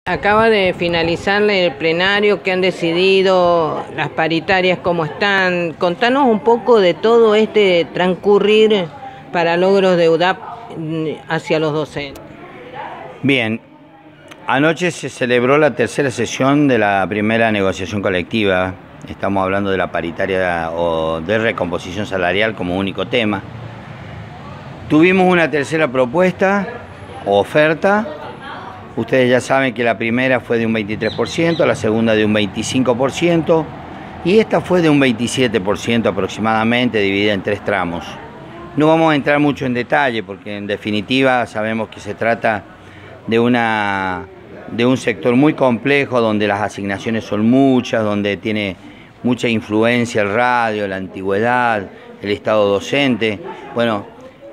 Acaba de finalizar el plenario, que han decidido las paritarias, cómo están. Contanos un poco de todo este transcurrir para logros de UDAP hacia los docentes. Bien, anoche se celebró la tercera sesión de la primera negociación colectiva. Estamos hablando de la paritaria o de recomposición salarial como único tema. Tuvimos una tercera propuesta o oferta. Ustedes ya saben que la primera fue de un 23%, la segunda de un 25% y esta fue de un 27% aproximadamente, dividida en 3 tramos. No vamos a entrar mucho en detalle porque en definitiva sabemos que se trata de un sector muy complejo donde las asignaciones son muchas, donde tiene mucha influencia el radio, la antigüedad, el estado docente. Bueno,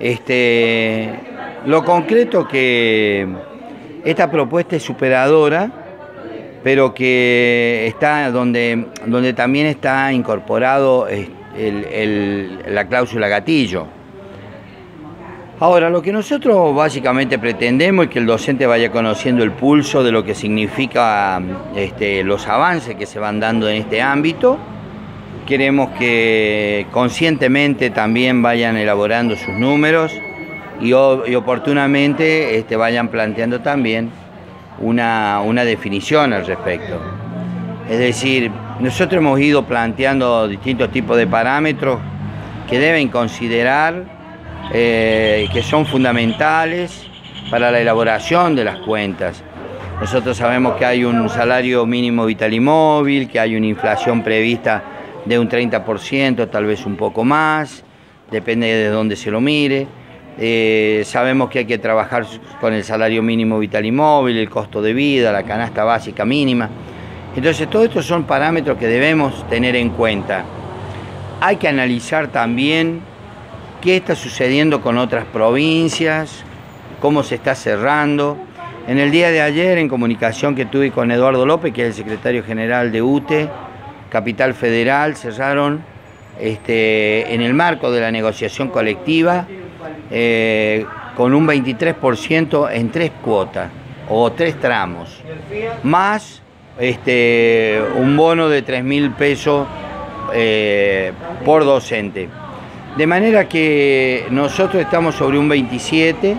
lo concreto que esta propuesta es superadora, pero que está donde también está incorporado la cláusula gatillo. Ahora, lo que nosotros básicamente pretendemos es que el docente vaya conociendo el pulso de lo que significa los avances que se van dando en este ámbito. Queremos que conscientemente también vayan elaborando sus números y oportunamente vayan planteando también una definición al respecto. Es decir, nosotros hemos ido planteando distintos tipos de parámetros que deben considerar, que son fundamentales para la elaboración de las cuentas. Nosotros sabemos que hay un salario mínimo vital y móvil, que hay una inflación prevista de un 30%, tal vez un poco más, depende de dónde se lo mire. Sabemos que hay que trabajar con el salario mínimo vital y móvil, el costo de vida, la canasta básica mínima. Entonces, todos estos son parámetros que debemos tener en cuenta. Hay que analizar también qué está sucediendo con otras provincias, cómo se está cerrando. En el día de ayer, en comunicación que tuve con Eduardo López, que es el secretario general de UTE, Capital Federal, cerraron en el marco de la negociación colectiva con un 23% en 3 cuotas o 3 tramos, más un bono de 3.000 pesos por docente. De manera que nosotros estamos sobre un 27%,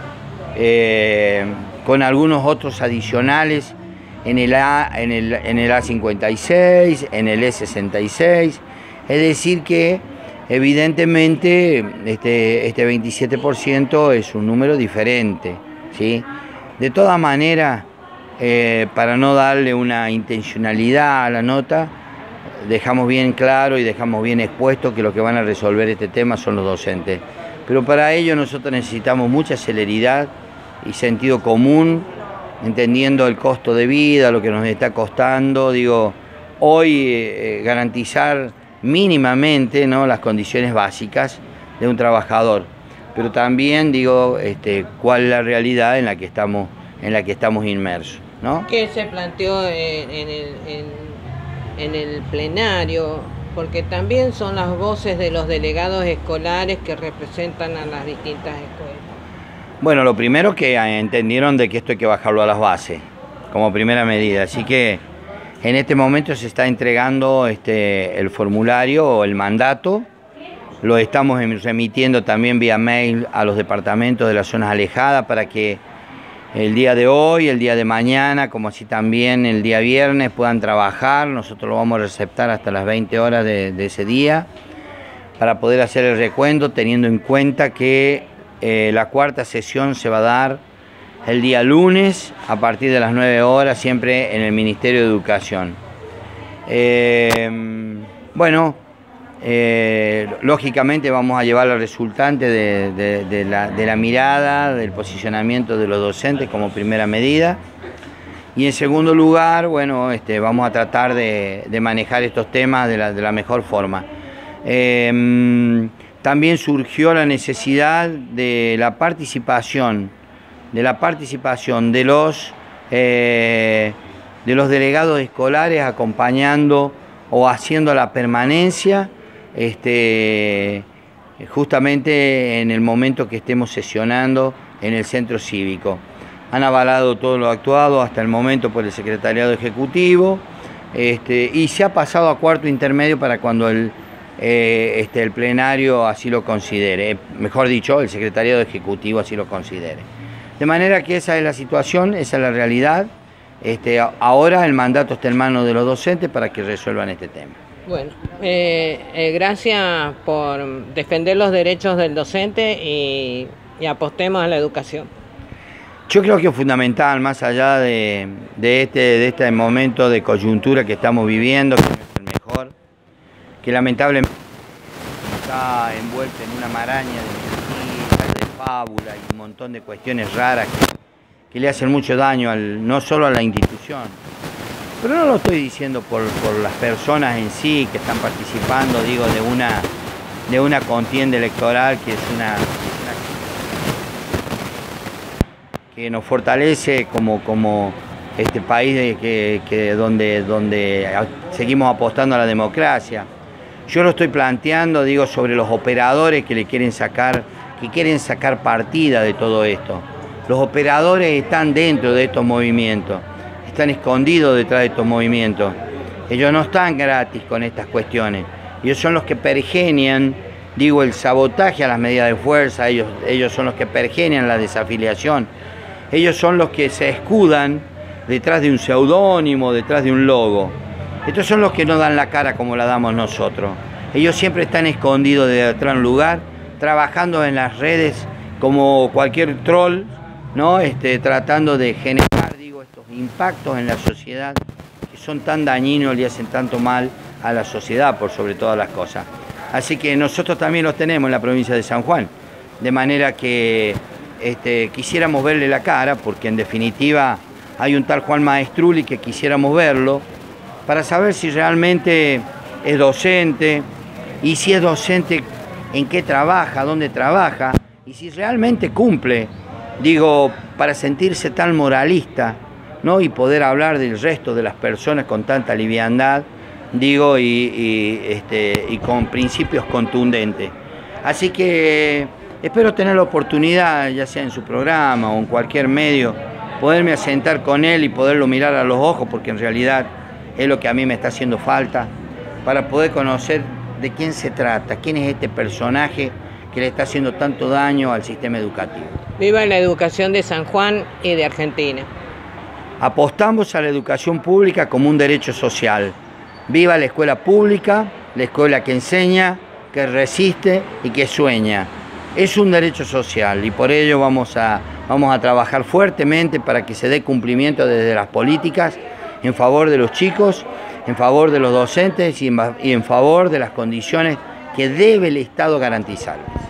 con algunos otros adicionales en el A56, en el E66, es decir que evidentemente este 27% es un número diferente, ¿sí? De todas maneras, para no darle una intencionalidad a la nota, dejamos bien claro y dejamos bien expuesto que los que van a resolver este tema son los docentes. Pero para ello nosotros necesitamos mucha celeridad y sentido común, entendiendo el costo de vida, lo que nos está costando. Digo, hoy garantizar mínimamente, ¿no?, las condiciones básicas de un trabajador, pero también digo cuál es la realidad en la que estamos inmersos, ¿no? ¿Qué se planteó en el plenario? Porque también son las voces de los delegados escolares que representan a las distintas escuelas. Bueno, lo primero que entendieron de que esto hay que bajarlo a las bases, como primera medida, así que en este momento se está entregando el formulario o el mandato, lo estamos remitiendo también vía mail a los departamentos de las zonas alejadas para que el día de hoy, el día de mañana, como así también el día viernes puedan trabajar. Nosotros lo vamos a receptar hasta las 20 horas de ese día para poder hacer el recuento, teniendo en cuenta que la cuarta sesión se va a dar el día lunes a partir de las 9 horas, siempre en el Ministerio de Educación. Lógicamente vamos a llevar al resultante de la mirada, del posicionamiento de los docentes como primera medida. Y en segundo lugar, vamos a tratar de manejar estos temas de la mejor forma. También surgió la necesidad de la participación de los delegados escolares acompañando o haciendo la permanencia justamente en el momento que estemos sesionando en el centro cívico. han avalado todo lo actuado hasta el momento por el Secretariado Ejecutivo, y se ha pasado a cuarto intermedio para cuando el plenario así lo considere, mejor dicho, el Secretariado Ejecutivo así lo considere. De manera que esa es la situación, esa es la realidad. Ahora el mandato está en manos de los docentes para que resuelvan este tema. Bueno, gracias por defender los derechos del docente y apostemos a la educación. Yo creo que es fundamental, más allá de este momento de coyuntura que estamos viviendo, que no es el mejor, que lamentablemente está envuelto en una maraña de mentiras, de fábulas y un montón de cuestiones raras que le hacen mucho daño no solo a la institución. Pero no lo estoy diciendo por las personas en sí que están participando, digo, de una contienda electoral que es que nos fortalece como este país donde seguimos apostando a la democracia. Yo lo estoy planteando, digo, sobre los operadores que quieren sacar partida de todo esto. Los operadores están dentro de estos movimientos, están escondidos detrás de estos movimientos. Ellos no están gratis con estas cuestiones. Ellos son los que pergenian, digo, el sabotaje a las medidas de fuerza, ellos son los que pergenian la desafiliación. Ellos son los que se escudan detrás de un seudónimo, detrás de un logo. Estos son los que no dan la cara como la damos nosotros. Ellos siempre están escondidos detrás de un lugar, trabajando en las redes como cualquier troll, ¿no? Tratando de generar, digo, estos impactos en la sociedad que son tan dañinos y hacen tanto mal a la sociedad por sobre todas las cosas. Así que nosotros también los tenemos en la provincia de San Juan, de manera que quisiéramos verle la cara, porque en definitiva hay un tal Juan Maestrulli que quisiéramos verlo, para saber si realmente es docente, y si es docente, en qué trabaja, dónde trabaja, y si realmente cumple, digo, para sentirse tan moralista, ¿no? Y poder hablar del resto de las personas con tanta liviandad, digo, y con principios contundentes. Así que espero tener la oportunidad, ya sea en su programa o en cualquier medio, poderme sentar con él y poderlo mirar a los ojos, porque en realidad es lo que a mí me está haciendo falta, para poder conocer de quién se trata, quién es este personaje que le está haciendo tanto daño al sistema educativo. Viva la educación de San Juan y de Argentina. Apostamos a la educación pública como un derecho social. Viva la escuela pública, la escuela que enseña, que resiste y que sueña. Es un derecho social y por ello vamos a trabajar fuertemente para que se dé cumplimiento desde las políticas en favor de los chicos, en favor de los docentes y en favor de las condiciones que debe el Estado garantizarles.